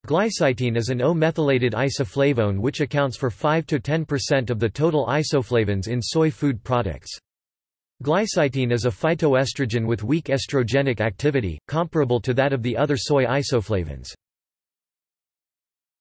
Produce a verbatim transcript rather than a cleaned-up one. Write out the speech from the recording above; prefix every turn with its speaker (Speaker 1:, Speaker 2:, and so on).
Speaker 1: Glycitein is an O-methylated isoflavone which accounts for five to ten percent of the total isoflavones in soy food products. Glycitein is a phytoestrogen with weak estrogenic activity, comparable to that of the other soy isoflavones.